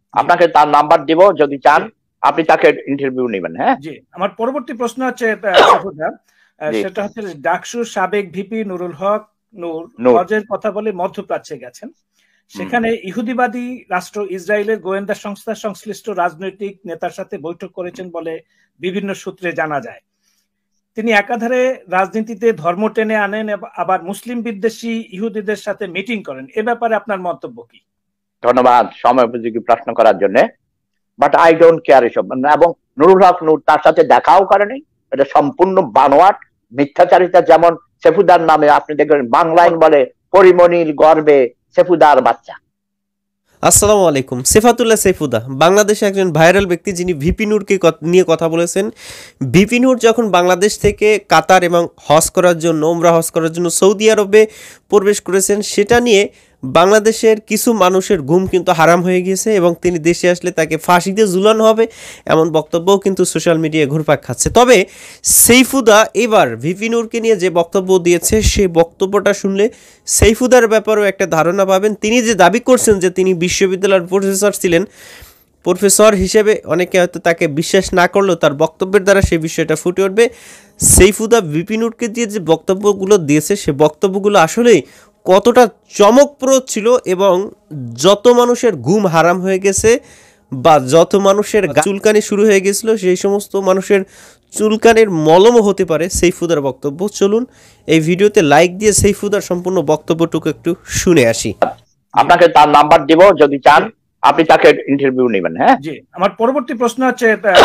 আপনাকে তার নাম্বার দিব, যদি চান আপনি তাকে ইন্টারভিউ নেবেন। হ্যাঁ জি, আমার পরবর্তী প্রশ্ন হচ্ছে সেটা হচ্ছে ডাকসুর সাবেক ভিপি নুরুল হক নূর হজের কথা বলে মধ্যপ্রাচ্যে গেছেন। সেখানে ইহুদিবাদী রাষ্ট্র ইসরায়েলের গোয়েন্দা সংস্থার সংশ্লিষ্ট রাজনৈতিক নেতার সাথে বৈঠক করেছেন বলে বিভিন্ন সূত্রে জানা যায়। তিনি একাধারে রাজনীতিতে ধর্ম টেনে আনেন, আবার মুসলিম বিদ্বেষী ইহুদিদের সাথে মিটিং করেন। এ ব্যাপারে আপনার মন্তব্য কি? ধন্যবাদ সময় উপযোগী প্রশ্ন করার জন্য, বাট আই ডোন্ট কেয়ার এসব। এবং নুরুল হক নূর তার সাথে দেখাও করেনি, এটা সম্পূর্ণ বানোয়াট মিথ্যাচারিতা। যেমন সেফুদার নামে আপনি দেখবেন বাংলায় বলে পরিমণির গর্বে সেফুদার বাচ্চা। আসসালামু আলাইকুম। সেফাতুল্লাহ সeifuda বাংলাদেশে একজন ভাইরাল ব্যক্তি, যিনি ভিপি নূরকে নিয়ে কথা বলেছেন। ভিপি নূর যখন বাংলাদেশ থেকে কাতার এবং হজ করার জন্য, উমরা হজ করার জন্য সৌদি আরবে প্রবেশ করেছেন, সেটা নিয়ে বাংলাদেশের কিছু মানুষের ঘুম কিন্তু হারাম হয়ে গিয়েছে এবং তিনি দেশে আসলে তাকে ফাঁসিতে ঝুলানো হবে এমন বক্তব্যও কিন্তু সোশ্যাল মিডিয়ায় ঘুরপাক খাচ্ছে। তবে সeifuda এবার ভিপি নূরকে নিয়ে যে বক্তব্য দিয়েছে, সেই বক্তব্যটা শুনলে সeifudaর ব্যাপারেও একটা ধারণা পাবেন। তিনি যে দাবি করছেন যে তিনি বিশ্ববিদ্যালয়ের প্রফেসর ছিলেন, প্রফেসর হিসেবে অনেকে হয়তো তাকে বিশ্বাস না করলেও তার বক্তব্যের দ্বারা সেই বিষয়টা ফুটে উঠবে। সeifuda ভিপি নূরকে দিয়ে যে বক্তব্যগুলো দিয়েছে, সে বক্তব্যগুলো আসলেই কতটা চমকপ্রদ ছিল এবং যত মানুষের ঘুম হারাম হয়ে গেছে বা যত মানুষের চুলকানি শুরু হয়ে গেছিল, সেই সমস্ত মানুষের চুলকানির মলমও হতে পারে সeifudaর বক্তব্য। চলুন এই ভিডিওতে লাইক দিয়ে সeifudaর সম্পূর্ণ বক্তব্যটুকু একটু শুনে আসি। আপনাকে তার নাম্বার দিব, যদি চান আপনি তাকে ইন্টারভিউ নেবেন। হ্যাঁ জি, আমার পরবর্তী প্রশ্ন হচ্ছে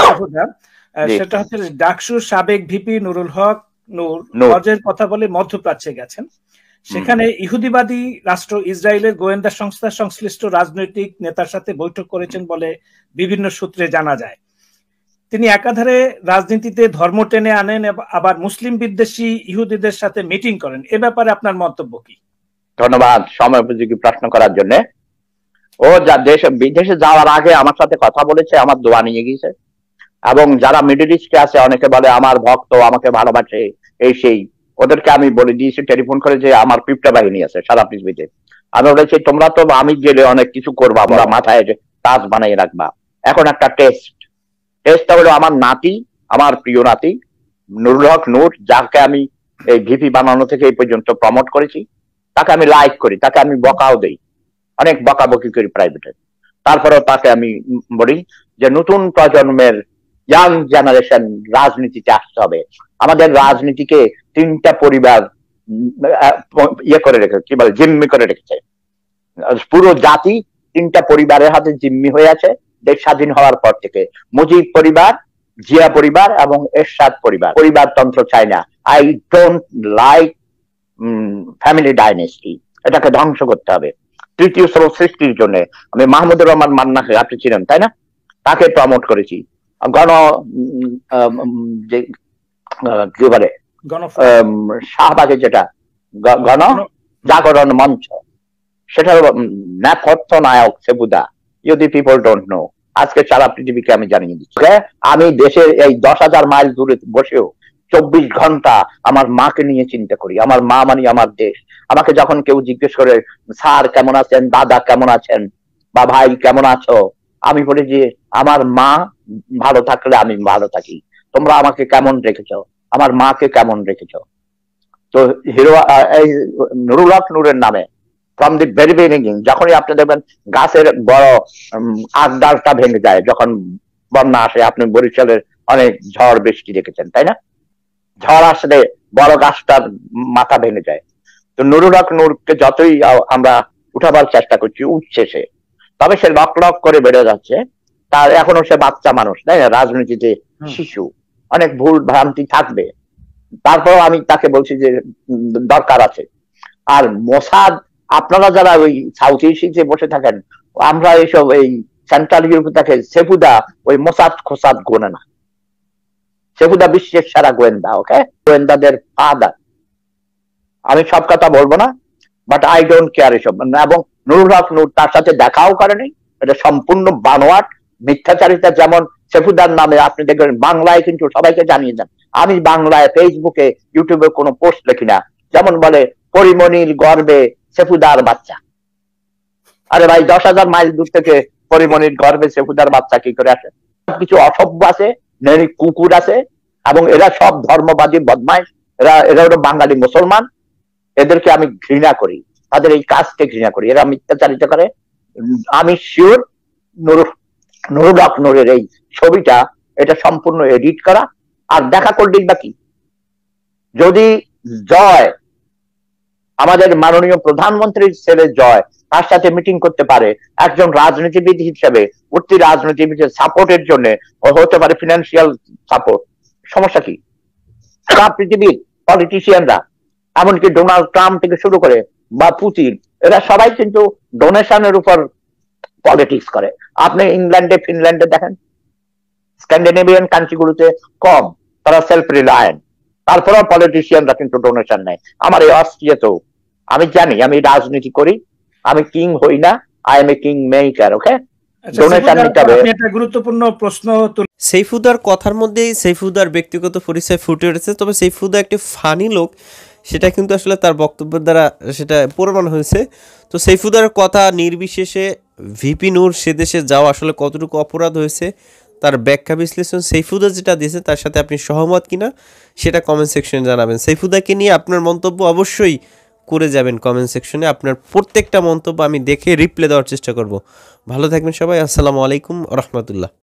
সেটা হচ্ছে ডাকসুর সাবেক ভিপি নুরুল হক নূর হজের কথা বলে মধ্যপ্রাচ্যে গেছেন। সেখানে ইহুদিবাদী রাষ্ট্র ইসরায়েলের গোয়েন্দা সংস্থার সংশ্লিষ্ট রাজনৈতিক নেতার সাথে বৈঠক করেছেন বলে বিভিন্ন সূত্রে জানা যায়। তিনি একাধারে রাজনীতিতে ধর্ম টেনে আনেন, আবার মুসলিম বিদ্বেষী ইহুদিদের সাথে মিটিং করেন। এ ব্যাপারে আপনার মন্তব্য কি? ধন্যবাদ সময় উপযোগী প্রশ্ন করার জন্য। ও যা বিদেশে যাওয়ার আগে আমার সাথে কথা বলেছে, আমার দোয়া নিয়ে গিয়েছে। এবং যারা মিডল ইস্টে আছে, অনেকে বলে আমার ভক্ত, আমাকে ভালোবাসে, এই সেই, ওদেরকে আমি বলে দিয়েছি টেলিফোন করে যে আমার পিপটা বাহিনী আছে সারা পৃথিবীতে। আমি বলেছি তোমরা তো আমি গেলে অনেক কিছু করবা, আমরা মাথায় তাজ বানিয়ে রাখবা। এখন একটা টেস্টটা হলো আমার নাতি, আমার প্রিয় নাতি নুরুল হক নূর, যাকে আমি এই ভিপি বানানো থেকে এই পর্যন্ত প্রমোট করেছি, তাকে আমি লাইক করি, তাকে আমি বকাও দেই, অনেক বকাবকি করি প্রাইভেটে। তারপরেও তাকে আমি বলি যে নতুন প্রজন্মের ইয়াং জেনারেশন রাজনীতিতে আসতে হবে। আমাদের রাজনীতিকে তিনটা পরিবার ইয়ে করে রেখেছে, কি বলে, জিম্মি করে রেখেছে। পুরো জাতি তিনটা পরিবারের হাতে জিম্মি হয়ে আছে দেশ স্বাধীন হওয়ার পর থেকে। মুজিব পরিবার, জিয়া পরিবার এবং এরশাদ পরিবার। পরিবারতন্ত্র চাই না। I don't like family dynasty, এটাকে ধ্বংস করতে হবে। তৃতীয় স্রোত সৃষ্টির জন্য আমি মাহমুদুর রহমান মান্নাকে, আপনি ছিলেন তাই না, তাকে প্রমোট করেছি। কি বলে শাহবাগে যেটা গণ জাগরণ মঞ্চ, সেটার নেপথ্য নায়ক সeifuda, যদি পিপল ডোন্ট নো। আজকে সারা পৃথিবীকে আমি জানিয়ে দিচ্ছি। আমি দেশের এই 10,000 মাইল দূরে বসেও 24 ঘন্টা আমার মাকে নিয়ে চিন্তা করি। আমার মা মানে আমার দেশ। আমাকে যখন কেউ জিজ্ঞেস করে স্যার কেমন আছেন, দাদা কেমন আছেন, বা ভাই কেমন আছো, আমি বলি যে আমার মা ভালো থাকলে আমি ভালো থাকি। তোমরা আমাকে কেমন রেখেছো, আমার মাকে কেমন রেখেছো। তো নুরুল হক নূরের নামে ফ্রম দি ভেরি বিগিনিং, যখনই আপনি দেখবেন গাছের বড় আগ ডালটা ভেঙে যায় যখন বন্যা আসে, আপনি বরিশালের অনেক ঝড় বৃষ্টি দেখেছেন তাই না, ঝড় আসলে বড় গাছটার মাথা ভেঙে যায়। তো নুরুল হক নূরকে যতই আমরা উঠাবার চেষ্টা করছি, উঠছে সে, তবে সে লক লক করে বেড়ে যাচ্ছে। তার এখনো সে বাচ্চা মানুষ, তাই না, রাজনীতিতে শিশু, অনেক ভুল ভ্রান্তি থাকবে। তারপর আমি তাকে বলছি যে দরকার আছে। আর মোসাদ, আপনারা যারা ওই সাউথ এশিয়াতে বসে থাকেন, আমরা এইসব এই সেন্ট্রাল ইউরোপে থাকে, সeifuda ওই মোসাদ খোসাদ গোনে না। সeifuda বিশ্বের সারা গোয়েন্দা, ওকে, গোয়েন্দাদের ফাদার। আমি সব কথা বলবো না, বাট আই ডোন্ট কেয়ার এসব। এবং নুরুল হক নূর তার সাথে দেখাও করেনি, এটা সম্পূর্ণ বানোয়াট মিথ্যাচারিতা। যেমন সeifudaর নামে আপনি দেখবেন বাংলায় কিন্তু সবাইকে জানিয়ে দেন, আমি বাংলায় ফেসবুকে ইউটিউবে কোনো পোস্ট লিখি না। যেমন বলে পরিমণির গর্বে সeifudaর বাচ্চা। আরে ভাই, 10,000 মাইল দূর থেকে পরিমণির গর্ভে সেফুদার বাচ্চা কি করে আসে? কিছু অসভ্য আছে, কুকুর আছে, এবং এরা সব ধর্মবাদী বদমাইশ, এরা হলো বাঙালি মুসলমান। এদেরকে আমি ঘৃণা করি, তাদের এই কাজকে ঘৃণা করি, এরা মিথ্যাচারিত করে। আমি শিওর নুরুল হক নূরের এই ছবিটা এটা সম্পূর্ণ এডিট করা। আর দেখা করলেই বাকি, যদি জয় আমাদের মাননীয় প্রধানমন্ত্রীর ছেলে জয় তার সাথে মিটিং করতে পারে, একজন রাজনীতিবিদ হিসেবে উঠতি রাজনীতিবিদের সাপোর্টের জন্য হতে পারে ফিনান্সিয়াল সাপোর্ট, সমস্যা কি? পৃথিবীর পলিটিশিয়ানরা, এমনকি ডোনাল্ড ট্রাম্প থেকে শুরু করে বা পুতিন, এরা সবাই কিন্তু ডোনেশনের উপর পলিটিক্স করে। আপনি ইংল্যান্ডে ফিনল্যান্ডে দেখেন, স্ক্যান্ডিনেভিয়ান কান্ট্রিগুলোতে কম, তারা সেলফ রিলায়েন্ট, তারপরেও পলিটিশিয়ানরা কিন্তু ডোনেশন নেয়। আমার এই অস্ট্রিয়াতেও আমি জানি, আমি রাজনীতি করি, আমি কিং হই না, I am a king maker. Okay, donation নিতে হবে। একটা গুরুত্বপূর্ণ প্রশ্ন, সৈফুদার কথার মধ্যেই সৈফুদার ব্যক্তিগত পরিচয় ফুটে উঠেছে। তবে সৈফুদা একটি ফানি লোক, সেটা কিন্তু আসলে তার বক্তব্যের দ্বারা সেটা প্রমাণ হয়েছে। তো সৈফুদার কথা নির্বিশেষে ভিপি নূর সে দেশে যাওয়া আসলে কতটুকু অপরাধ হয়েছে তার ব্যাখ্যা বিশ্লেষণ সৈফুদা যেটা দিয়েছে তার সাথে আপনি সহমত কিনা সেটা কমেন্ট সেকশনে জানাবেন। সৈফুদাকে নিয়ে আপনার মন্তব্য অবশ্যই করে যাবেন কমেন্ট সেকশনে। আপনার প্রত্যেকটা মন্তব্য আমি দেখে রিপ্লাই দেওয়ার চেষ্টা করব। ভালো থাকবেন সবাই। আসসালামু আলাইকুম রহমতুল্লাহ।